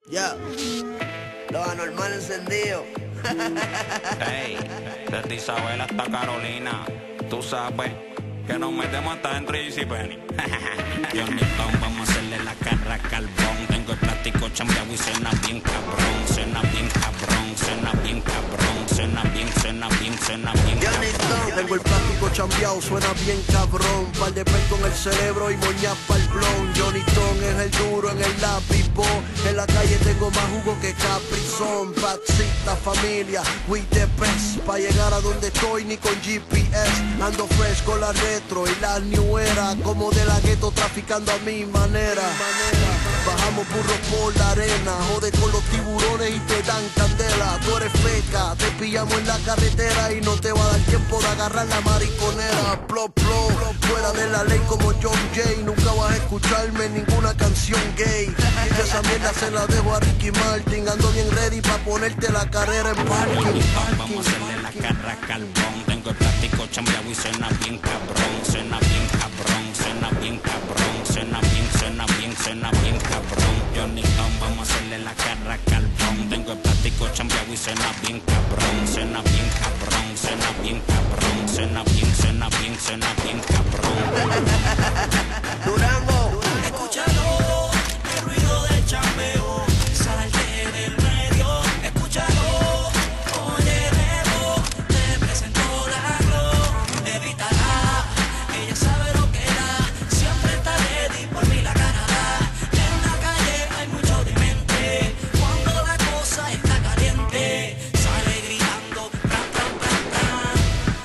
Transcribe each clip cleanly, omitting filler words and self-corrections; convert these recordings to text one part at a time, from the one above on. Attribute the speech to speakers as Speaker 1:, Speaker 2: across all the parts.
Speaker 1: Ya, lo anormal encendido.
Speaker 2: Hey, desde Isabel hasta Carolina, tú sabes que nos metemos hasta dentro de JCPenney. Johnny Tom, vamos a hacerle la cara a carbón. Tengo el plástico chambeado y cena bien cabrón. Cena bien cabrón, cena bien cabrón. Cena bien, cena bien, cena bien
Speaker 1: Johnny Tom.
Speaker 3: Tengo el plástico chambeado, suena bien cabrón. Par de pel con el cerebro y moñas pa'l blon. Johnny Tom es el duro en el lápiz, bo. En la calle tengo más jugo que Caprizón. Patsita, familia, we the best. Pa' llegar a donde estoy ni con GPS. Ando fresh con la retro y la new era. Como de la gueto traficando a mi manera. Bajamos burros por la arena. Jode con los tiburones y te dan candela. Tú eres feca, te pillamos en la carretera y no te va a dar tiempo de agarrar la mariconera. Plop, plop, fuera de la ley como John Jay. Nunca vas a escucharme en ninguna canción gay. Y esa mierda se la dejo a Ricky Martin. Ando bien ready pa' ponerte la carrera en parking.
Speaker 2: Vamos a hacerle la cara a carbón. Tengo el plástico chambeado y cena bien cabrón. Cena bien cabrón, cena bien cabrón. Cena bien, cena bien, cena bien cabrón. Johnny Tom, vamos a hacerle la cara a carbón. Tengo el plástico chambeado y cena bien cabrón. Cena bien cabrón, cena bien cabrón. Cena bien, cena bien, cena bien cabrón.
Speaker 1: Durango.
Speaker 4: Escúchalo, el ruido del chambeo, salte del medio, escúchalo, oye Rebo, te presento la Glo, evítala, ella sabe lo que da, siempre está ready, por mí la ganará, en la calle hay mucho demente, cuando la cosa está caliente, sale gritando, tan, tan, tan, tan,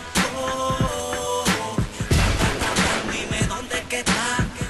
Speaker 4: oh, tan, tan, tan, tan, dime dónde es que está.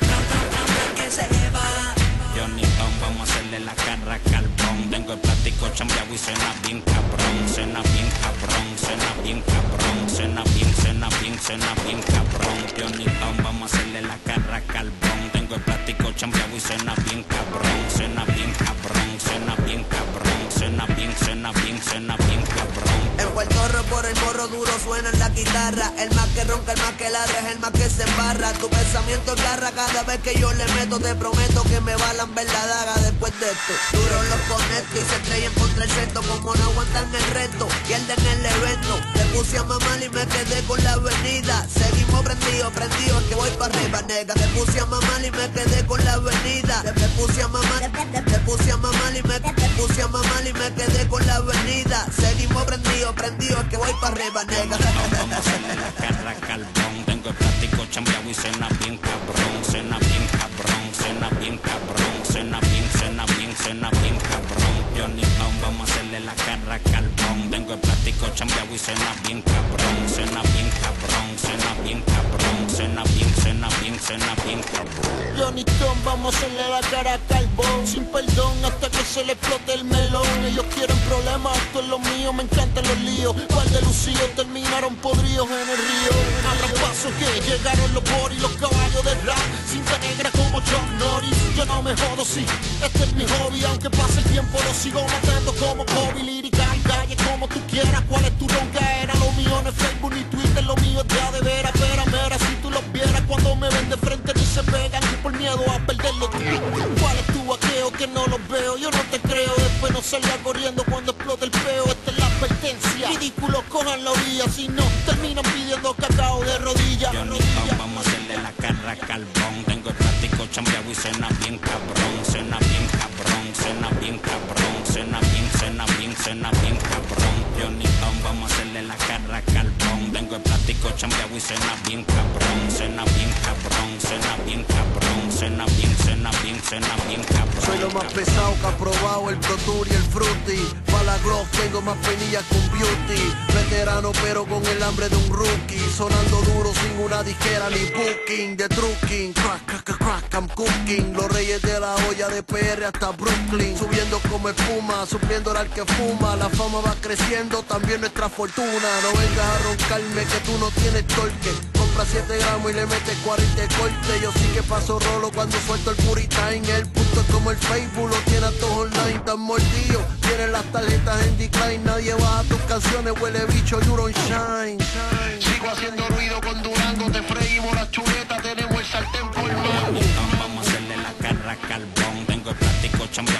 Speaker 2: Johnny Tom, vamos a hacerle la cara a carbón. Tengo el plástico chambeado y cena bien cabrón. Cena bien cabrón, cena bien cabrón. Cena bien, cena bien, cena bien cabrón. Johnny Tom, vamos a hacerle la cara a carbón. Tengo el plástico chambeado y cena bien cabrón. Cena bien cabrón, cena bien cabrón. Cena bien, cena bien, cena bien cabrón.
Speaker 1: En Puerto Rico por el morro duro suena en la guitarra. El más que ronca, el más que ladra, es el más que se embarra. Tu pensamiento agarra cada vez que yo le meto. Te prometo que me va a lamber la daga después de esto. Duro los conecto y se estrellan contra el centro. Como no aguantan el reto, pierden el evento. Te puse a mamar y me quedé con la avenida. Seguimos prendidos, es que voy para arriba, nega. Te puse a mamar y me quedé con la avenida. Te puse a mamar, te puse a mamar y me puse a mamar y me quedé con la avenida. Seguimos prendidos, es que voy para arriba, nega.
Speaker 2: Vamos a hacerle la cara a carbón. Tengo el plástico chambeado y cena bien cabrón. Cena bien cabrón, cena bien cabrón. Cena bien, cena bien, cena bien cabrón. Johnny Tom, vamos a hacerle la cara a carbón. Tengo el plástico chambeado y cena bien cabrón. Cena bien cabrón, cena bien cabrón. Cena bien, cena bien, cena bien cabrón.
Speaker 3: Johnny Tom, vamos a hacerle la cara a carbón. Sin perdón hasta que se le explote el melón. Ellos quieren problemas, esto es lo mío, me encantan los líos. Par de lucillos terminaron podridos en el río. Al paso que llegaron los boris, los caballos de rap. Cinta negra como Chuck Norris. Yo no me jodo, sí, este es mi hobby. Aunque pase el tiempo lo sigo matando como Kobe. Lírica en calle como tú quieras. ¿Cuál es tu roncaera? Lo mío no es Facebook ni Twitter, lo mío es de veras. Mera, si tú los vieras cuando me ven de frente ni se pegan. Y por miedo a perderlo tú. ¿Cuál es tu vaqueo que no los veo? Yo no te creo, después no salga corriendo cuando explote el peo. Esta es la advertencia, ridículos cojan la orilla. Si no, terminan pidiendo cacao de rodillas.
Speaker 2: Johnny Tom, vamos a hacerle la cara a carbón. Tengo el plástico chambeado y cena bien cabrón. Cena bien cabrón, cena bien cabrón. Cena bien, cena bien, cena bien cabrón. Johnny Tom, vamos a hacerle la cara a carbón. Tengo el plástico chambeado y cena bien cabrón. Cena bien cabrón, cena bien cabrón. Cena bien, cena bien, cena bien cabrón.
Speaker 3: Soy lo más pesado que ha probado el Pro Tour y el Fruity. Pa' la Glock tengo más penillas con Beauty. Veterano pero con el hambre de un rookie. Sonando duro sin una disquera ni booking. De trucking, crack, crack, crack, I'm cooking. Los reyes de la olla de PR hasta Brooklyn. Subiendo como espuma, supliendo al que fuma. La fama va creciendo, también nuestra fortuna. No vengas a roncarme que tú no tienes torque. Compra 7 gramos y le metes 40 corte. Yo sí que paso rolo cuando suelto el Puritime. El punto es como el Facebook, lo tiene a todos online. Tan mordido, tienen las tarjetas en decline. Nadie baja tus canciones, huele bicho, you don't shine. Sigo haciendo ruido con Durango, te freímos la chuleta, tenemos el sartén por mano.
Speaker 2: Vamos a hacerle la cara a carbón. Tengo el plástico chambeado y cena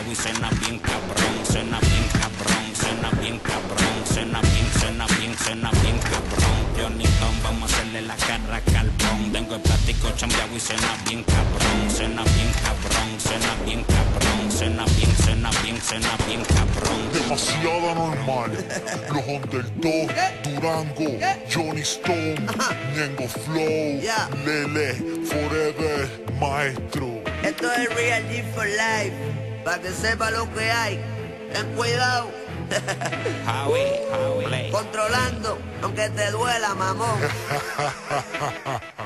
Speaker 2: suena bien cabrón, suena bien cabrón, suena bien cabrón, suena bien, suena bien, suena bien cabrón. Johnny Don, vamos a hacerle la cara carbón. Tengo el plástico chambeado y suena bien cabrón, suena bien cabrón, suena bien cabrón, suena bien, suena bien, suena bien cabrón.
Speaker 5: Demasiado normal. Los Underdog, Durango, Johnny Stone, Ñengo Flow,
Speaker 1: Yeah.
Speaker 5: Lele, Forever, Maestro.
Speaker 1: Esto es Real G for Life. Para que sepa lo que hay. Ten cuidado.
Speaker 2: Howie, Play.
Speaker 1: Controlando, aunque te duela, mamón.